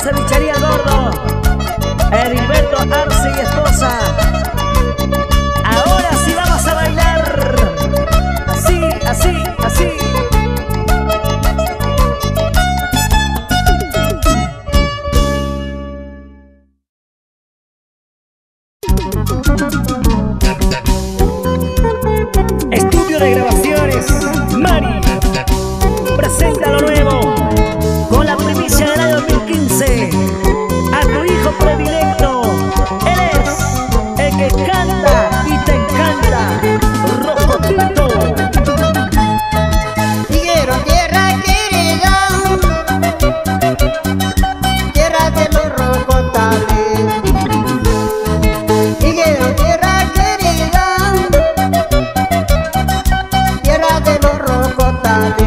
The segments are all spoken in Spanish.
cevichería Gordo, Heriberto Arce y esposa. Ahora sí vamos a bailar. Así, así, así. Estudio de grabaciones Mari presenta lo nuevo con la primicia del año 2015 a tu hijo predilecto. Él es el que canta y te encanta, Rocotito. Quiero tierra querida, tierra de los rocotales. Quiero tierra querida, tierra de los rocotales.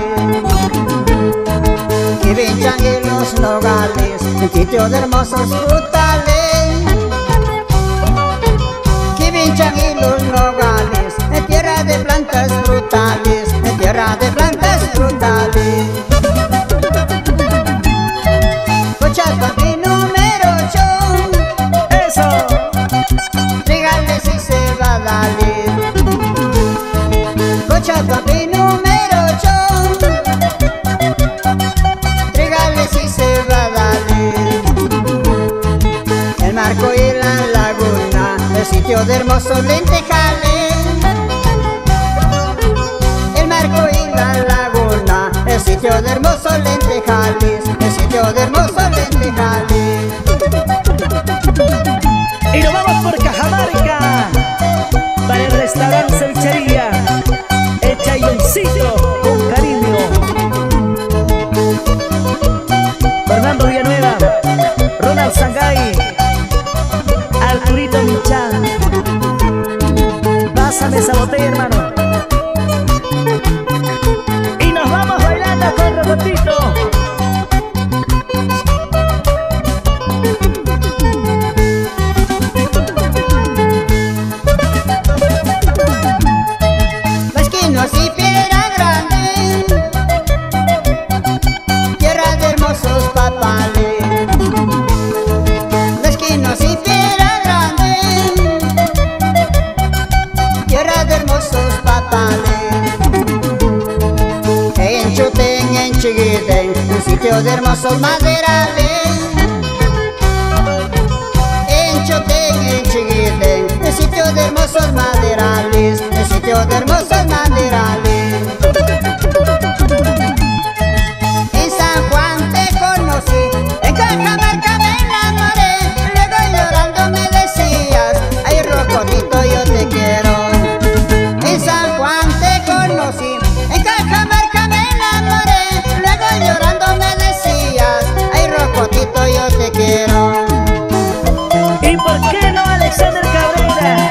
Que venchan en los nogales, un sitio de hermosos frutales. Que venchan en los nogales, en tierra de plantas frutales, en tierra de plantas frutales. Cochapapi número 8, Eso. regales y cebadales. Cochapapi número 8, regales y cebadales. El marco y la laguna, el sitio de hermosos lentejales. El marco y la laguna, el sitio de hermosos lentejales, el sitio de hermosos lentejales. Y nos vamos por Cajamarca para el restaurante cevichería El Chayoncito con cariño. Fernando Villanueva, Ronald Sangay, Arturito Michán. Pásame esa botella, hermano. Y nos vamos bailando con Rocotito. Pasquinos y Piedra Grande, tierra de hermosos papales. Pasquinos y Piedra Grande, tierra de hermosos papales. En Chutén, en Chiquitén, un sitio de hermosos maderales. En Chutén, en Chiquitén, un sitio de hermosos maderales, un sitio de hermosos maderales. En San Juan te conocí, en Cajamarca me enamoré. Luego llorando me decías, ay Rocotito yo te quiero. En San Juan te conocí, en Cajamarca me enamoré. Luego llorando me decías, ay Rocotito yo te quiero. ¿Y por qué no Alexander Cabrera?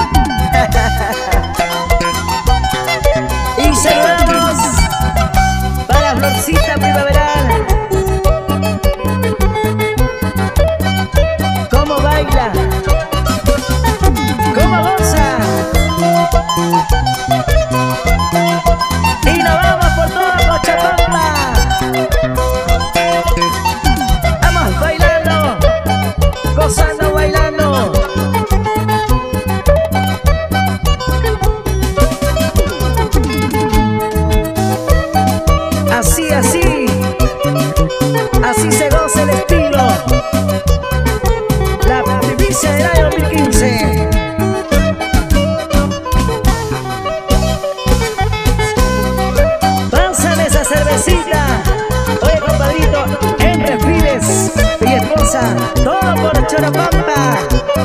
Y saludamos para Florcita Primaveral. ¿Cómo baila? ¿Cómo goza? Y nos vamos por toda Cochabamba. Vamos bailando, gozando, bailando. Así, así, así se goza el estilo. La primicia del año 2015. Pásame esa cervecita. Oye, compadrito, en Refiles y esposa, todo por Chorapampa.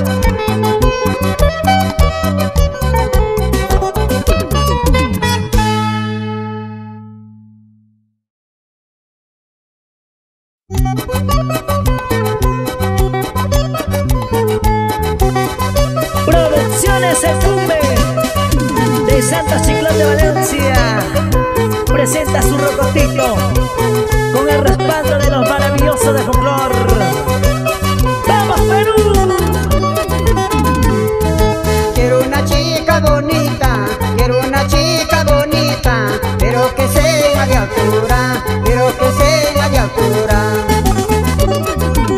Producciones El Tumbe de Santa Ciclón de Valencia presenta su Rocotito con el respaldo de los maravillosos de folclor. ¡Vamos, Perú! Quiero una chica bonita, quiero una chica bonita, pero que sea de altura, pero que sea de altura.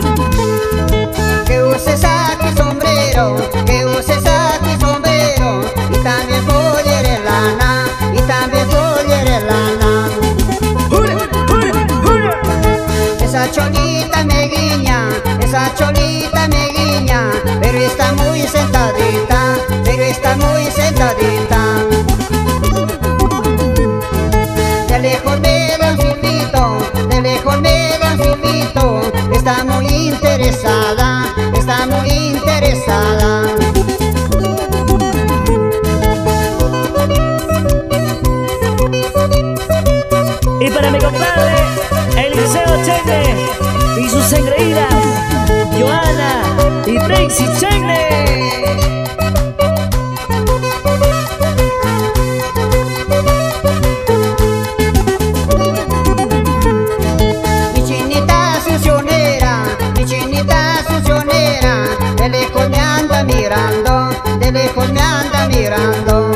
esa cholita me guiña, pero está muy sentadita, pero está muy sentadita. De lejos me da un silbito, de lejos me da un silbito, está muy interesada, está muy interesada. Y para mi compadre Eliseo Chegne y sus engreídas Joana y Tracy Chegne. Mi chinita susionera, mi chinita susionera, de lejos me anda mirando, de lejos me anda mirando.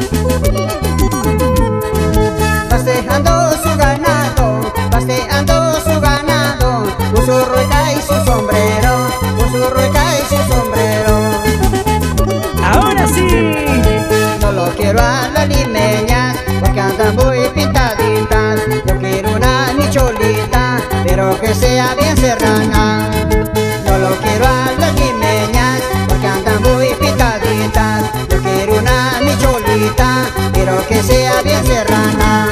Paseando su ganado, paseando su ganado, con su rueca y su sombrero, con su rueca y su sombrero. Ahora sí. No lo quiero a las limeñas, porque andan muy pintaditas. Yo quiero una micholita, pero que sea bien serrana. No lo quiero a las limeñas, porque andan muy pintaditas. Yo quiero una micholita, pero que sea bien serrana.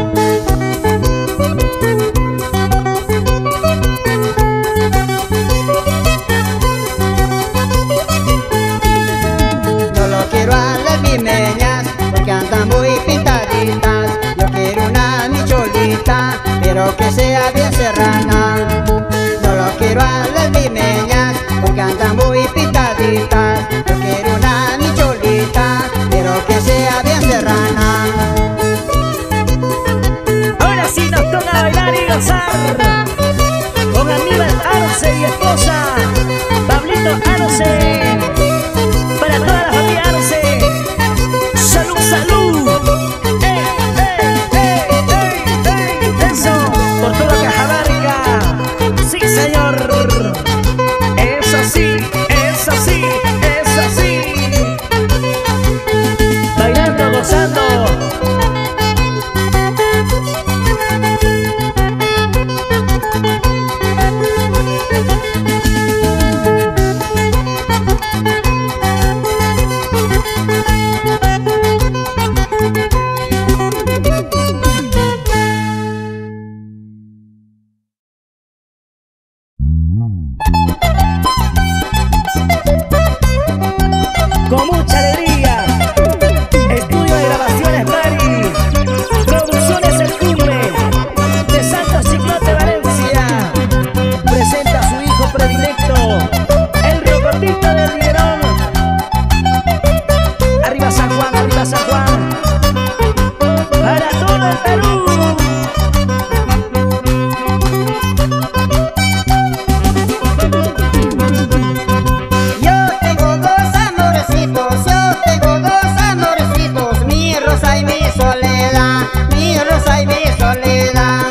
No lo quiero a las limeñas, porque andan muy pintaditas. Yo quiero una micholita, pero que sea bien serrana. No lo quiero a las limeñas, porque andan muy pintaditas. Yo quiero una micholita, pero que sea bien serrana. Ahora sí nos toca bailar y gozar con Aníbal Arce y esposa Pablito Arce. Para toda la familia Arce, salud, salud. Eso, por todo Cajamarca. Sí, señor. Es así, es así, es así. Bailando, gozando. Con mucha alegría, estudio de grabaciones Mari, producciones El Cumbre, de Santo Ciclote, Valencia, presenta a su hijo predilecto, el Rocotito del Riverón. Arriba San Juan, para todo el Perú. Yo tengo dos amorcitos, mi rosa y mi soledad, mi rosa y mi soledad.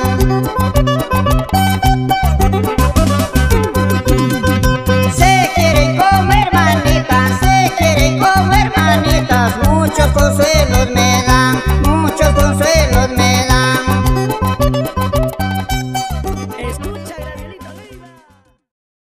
Se quieren como hermanitas, se quieren como hermanitas, muchos consuelos me